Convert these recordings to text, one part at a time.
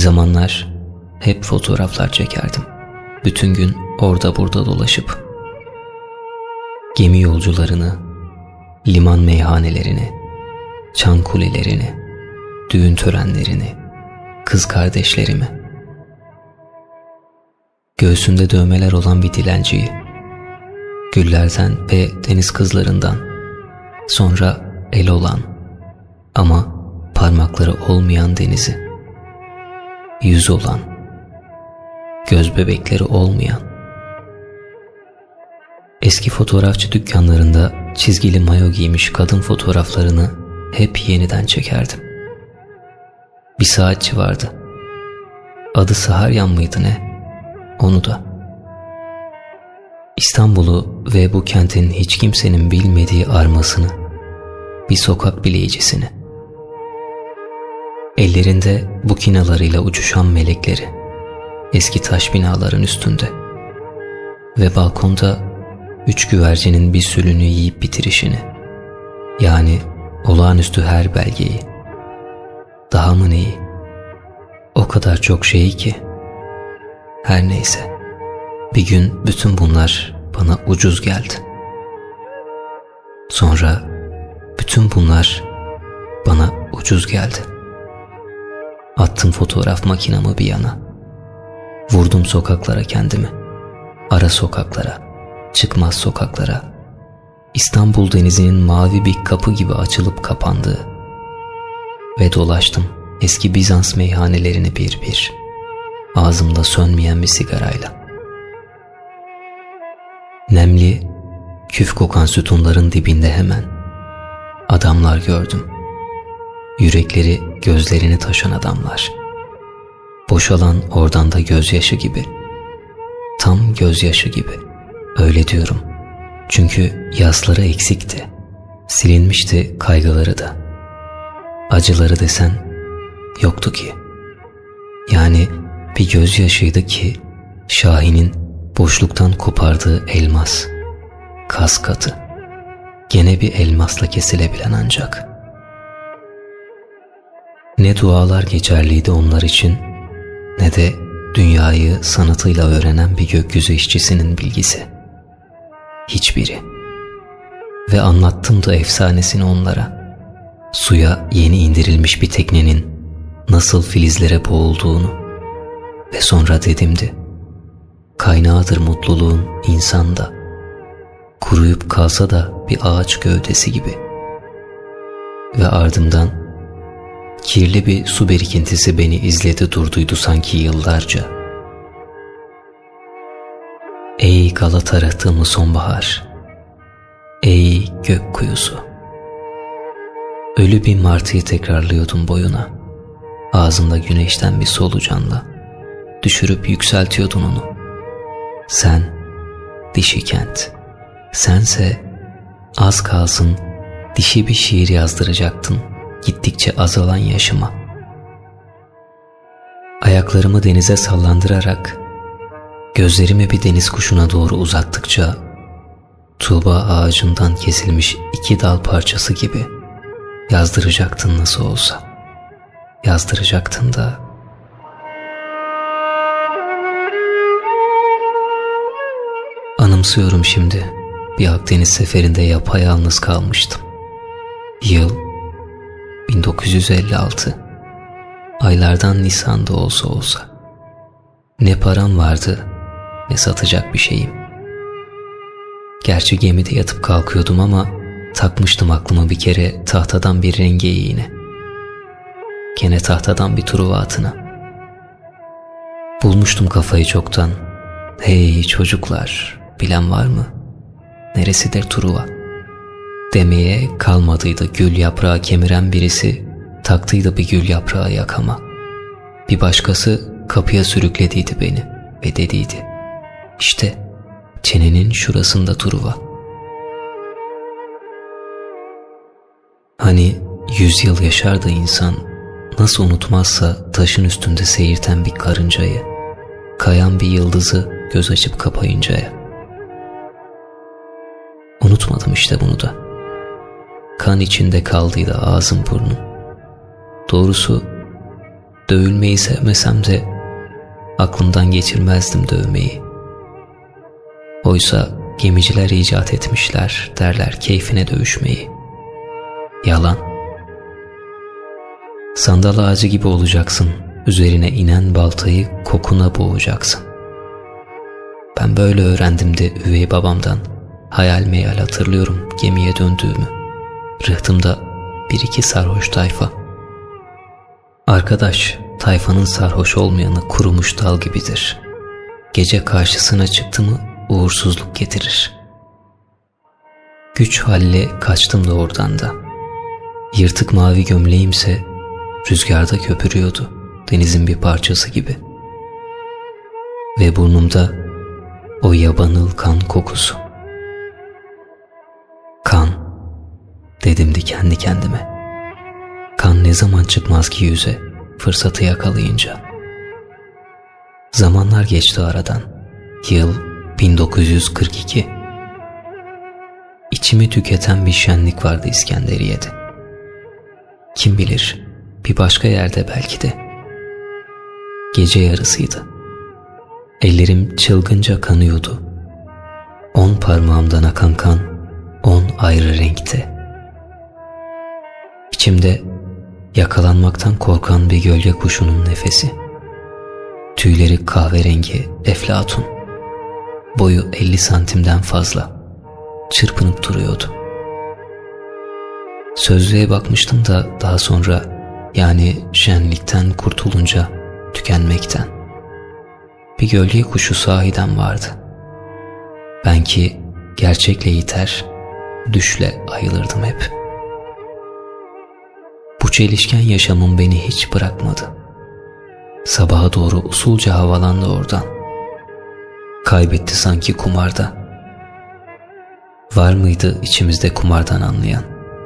zamanlar hep fotoğraflar çekerdim. Bütün gün orada burada dolaşıp. Gemi yolcularını, liman meyhanelerini, çan kulelerini, düğün törenlerini, kız kardeşlerimi. Göğsünde dövmeler olan bir dilenciyi, güllerden ve deniz kızlarından, sonra el olan ama parmakları olmayan denizi, yüz olan, göz bebekleri olmayan. Eski fotoğrafçı dükkanlarında çizgili mayo giymiş kadın fotoğraflarını hep yeniden çekerdim. Bir saatçi vardı. Adı Saharyan mıydı ne? Onu da. İstanbul'u ve bu kentin hiç kimsenin bilmediği armasını, bir sokak bileyicisini. Ellerinde bukinalarıyla uçuşan melekleri, eski taş binaların üstünde ve balkonda 3 güvercinin bir sülünü yiyip bitirişini, yani olağanüstü her belgeyi, daha mı neyi, o kadar çok şeyi ki. Her neyse, bir gün bütün bunlar bana ucuz geldi. Sonra bütün bunlar bana ucuz geldi. Attım fotoğraf makinamı bir yana. Vurdum sokaklara kendimi. Ara sokaklara, çıkmaz sokaklara. İstanbul denizinin mavi bir kapı gibi açılıp kapandığı. Ve dolaştım eski Bizans meyhanelerini bir bir. Ağzımda sönmeyen bir sigarayla. Nemli, küf kokan sütunların dibinde hemen adamlar gördüm. Yürekleri gözlerini taşan adamlar. Boşalan oradan da gözyaşı gibi. Tam gözyaşı gibi. Öyle diyorum. Çünkü yasları eksikti. Silinmişti kaygıları da. Acıları desen yoktu ki. Yani bir gözyaşıydı ki Şahin'in boşluktan kopardığı elmas. Kas katı. Gene bir elmasla kesilebilen ancak. Ne dualar geçerliydi onlar için, ne de dünyayı sanatıyla öğrenen bir gökyüzü işçisinin bilgisi. Hiçbiri. Ve anlattım da efsanesini onlara. Suya yeni indirilmiş bir teknenin nasıl filizlere boğulduğunu. Ve sonra dedimdi, kaynağıdır mutluluğun insanda. Kuruyup kalsa da bir ağaç gövdesi gibi. Ve ardından kirli bir su birikintisi beni izledi durduydu sanki yıllarca. Ey Galata rıhtımı sonbahar, ey gök kuyusu. Ölü bir martıyı tekrarlıyordum boyuna, ağzında güneşten bir solucanla. Düşürüp yükseltiyordun onu. Sen, dişi kent, sense az kalsın dişi bir şiir yazdıracaktın gittikçe azalan yaşıma. Ayaklarımı denize sallandırarak, gözlerimi bir deniz kuşuna doğru uzattıkça, tuğba ağacından kesilmiş 2 dal parçası gibi yazdıracaktın nasıl olsa. Yazdıracaktın da. Anımsıyorum şimdi, bir Akdeniz seferinde yapayalnız kalmıştım. Yıl 1956. Aylardan Nisan'da olsa. Ne param vardı, ne satacak bir şeyim. Gerçi gemide yatıp kalkıyordum ama takmıştım aklımı bir kere tahtadan bir rengeyi yine. Gene tahtadan bir Truva atına. Bulmuştum kafayı çoktan. Hey çocuklar, bilen var mı? Neresidir Truva? Demeye kalmadıydı gül yaprağı kemiren birisi, taktıydı bir gül yaprağı yakama. Bir başkası kapıya sürüklediydi beni ve dediydi, İşte çenenin şurasında Truva. Hani 100 yıl yaşar da insan nasıl unutmazsa taşın üstünde seyirten bir karıncayı, kayan bir yıldızı göz açıp kapayıncaya. Unutmadım işte bunu da. Kan içinde kaldıydı ağzım burnum. Doğrusu Dövülmeyi sevmesem de aklımdan geçirmezdim dövmeyi. Oysa gemiciler icat etmişler derler keyfine dövüşmeyi. Yalan. Sandal ağacı gibi olacaksın, üzerine inen baltayı kokuna boğacaksın. Ben böyle öğrendim de üvey babamdan. Hayal meyal hatırlıyorum gemiye döndüğümü. Rıhtımda bir iki sarhoş tayfa. Arkadaş, tayfanın sarhoş olmayanı kurumuş dal gibidir. Gece karşısına çıktı mı uğursuzluk getirir. Güç halle kaçtım da oradan da. Yırtık mavi gömleğimse rüzgarda köpürüyordu, denizin bir parçası gibi. Ve burnumda o yabanıl kan kokusu. Kan, dedimdi kendi kendime. Kan ne zaman çıkmaz ki yüze, fırsatı yakalayınca. Zamanlar geçti aradan. Yıl 1942. İçimi tüketen bir şenlik vardı İskenderiye'de. Kim bilir, bir başka yerde belki de. Gece yarısıydı. Ellerim çılgınca kanıyordu. 10 parmağımdan akan kan 10 ayrı renkte. İçimde yakalanmaktan korkan bir gölge kuşunun nefesi. Tüyleri kahverengi eflatun. Boyu 50 santimden fazla. Çırpınıp duruyordu. Sözlüğe bakmıştım da daha sonra, yani şenlikten kurtulunca tükenmekten. Bir gölge kuşu sahiden vardı. Ben ki gerçekle yiter, düşle ayılırdım hep. Bu çelişken yaşamım beni hiç bırakmadı. Sabaha doğru usulca havalandı oradan. Kaybetti sanki kumarda. Var mıydı içimizde kumardan anlayan?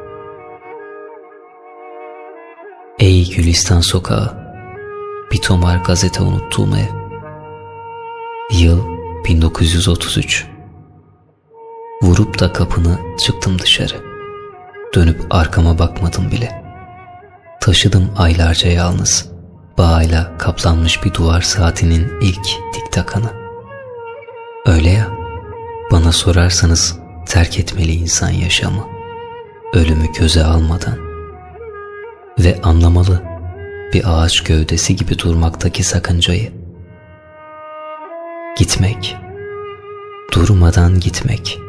Ey Gülistan sokağı, bir tomar gazete unuttuğum ev. Yıl 1933. Vurup da kapını çıktım dışarı. Dönüp arkama bakmadım bile. Taşıdım aylarca yalnız, bağıyla kaplanmış bir duvar saatinin ilk tik takanı. Öyle ya, bana sorarsanız terk etmeli insan yaşamı, ölümü göze almadan. Ve anlamalı bir ağaç gövdesi gibi durmaktaki sakıncayı. Gitmek, durmadan gitmek.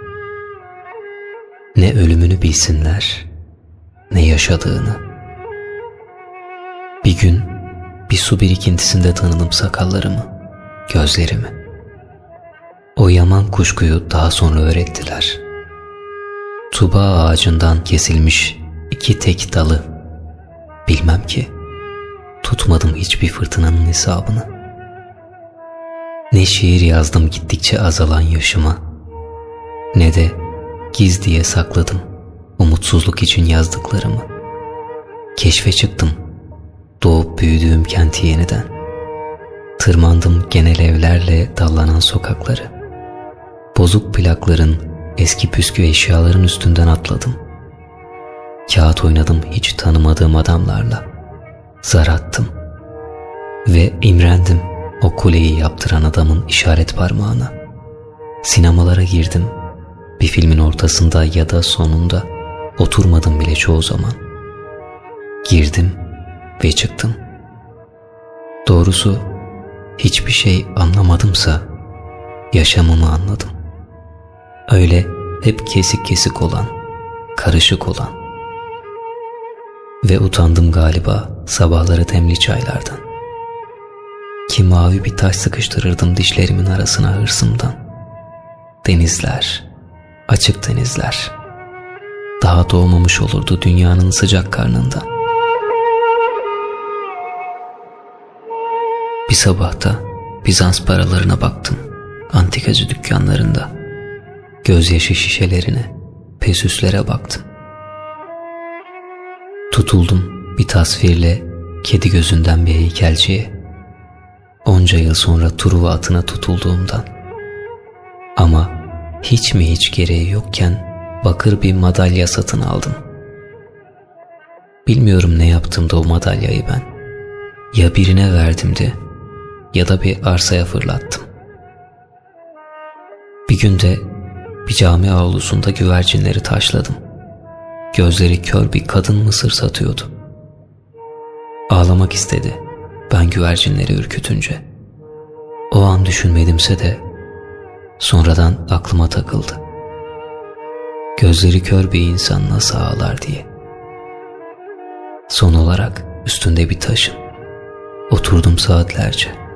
Ne ölümünü bilsinler, ne yaşadığını. Bir gün bir su birikintisinde tanıdım sakallarımı, gözlerimi. O yaman kuşkuyu daha sonra öğrettiler. Tuba ağacından kesilmiş 2 tek dalı. Bilmem ki, tutmadım hiçbir fırtınanın hesabını. Ne şiir yazdım gittikçe azalan yaşıma, ne de gizliye sakladım umutsuzluk için yazdıklarımı. Keşfe çıktım, doğup büyüdüğüm kenti yeniden. Tırmandım genel evlerle dallanan sokakları. Bozuk plakların, eski püskü eşyaların üstünden atladım. Kağıt oynadım hiç tanımadığım adamlarla. Zar attım. Ve imrendim o kuleyi yaptıran adamın işaret parmağına. Sinemalara girdim. Bir filmin ortasında ya da sonunda oturmadım bile çoğu zaman. Girdim ve çıktım. Doğrusu hiçbir şey anlamadımsa yaşamımı anladım. Öyle hep kesik kesik olan, karışık olan. Ve utandım galiba sabahları demli çaylardan. Ki mavi bir taş sıkıştırırdım dişlerimin arasına hırsımdan. Denizler, açık denizler. Daha doğmamış olurdu dünyanın sıcak karnında. Bir sabahta Bizans paralarına baktım, antikacı dükkanlarında. Gözyaşı şişelerine, pesüslere baktım. Tutuldum bir tasvirle kedi gözünden bir heykelciye. Onca yıl sonra Truva atına tutulduğumdan. Ama hiç mi hiç gereği yokken bakır bir madalya satın aldım. Bilmiyorum ne yaptım da o madalyayı ben. Ya birine verdimdi ya da bir arsaya fırlattım. Bir günde bir cami avlusunda güvercinleri taşladım. Gözleri kör bir kadın mısır satıyordu. Ağlamak istedi ben güvercinleri ürkütünce. O an düşünmedimse de sonradan aklıma takıldı. Gözleri kör bir insan nasıl ağlar diye. Son olarak üstünde bir taşın oturdum saatlerce.